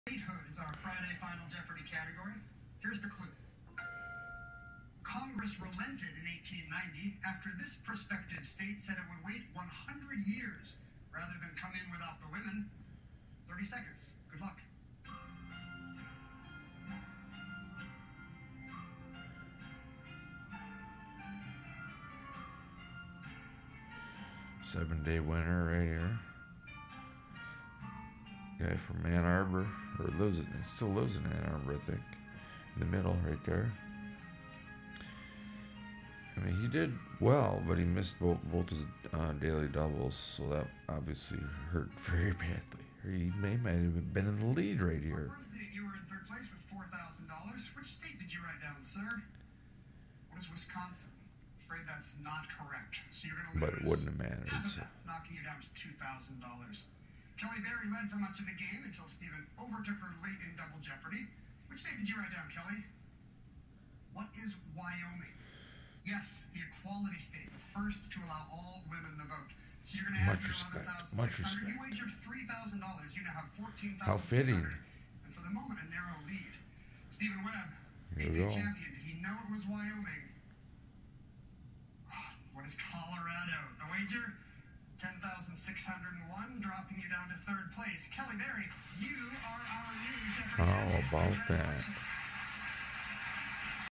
Statehood is our Friday Final Jeopardy category. Here's the clue. Congress relented in 1890 after this prospective state said it would wait 100 years rather than come in without the women. 30 seconds. Good luck. Seven-day winner right here. Guy from Ann Arbor, or still lives in Ann Arbor, I think. In the middle, right there. I mean, he did well, but he missed both his daily doubles, so that obviously hurt very badly. He might have been in the lead right here. You were in third place with $4,000. Which state did you write down, sir? What is Wisconsin? Afraid that's not correct. So you're going to lose. But it wouldn't have mattered. Half of that, knocking you down to $2,000. Kelly Berry led for much of the game until Stephen overtook her late in Double Jeopardy. Which state did you write down, Kelly? What is Wyoming? Yes, the equality state, the first to allow all women the vote. So you're going to have your $11,600. You wagered $3,000. You now have $14,600. How fitting. And for the moment, a narrow lead. Stephen Webb, Here we go. champion. Did he know it was Wyoming? What is Colorado? The wager? 10,601, dropping you down to third place. Kelly Berry, you are our new Jeopardy champion. How about that?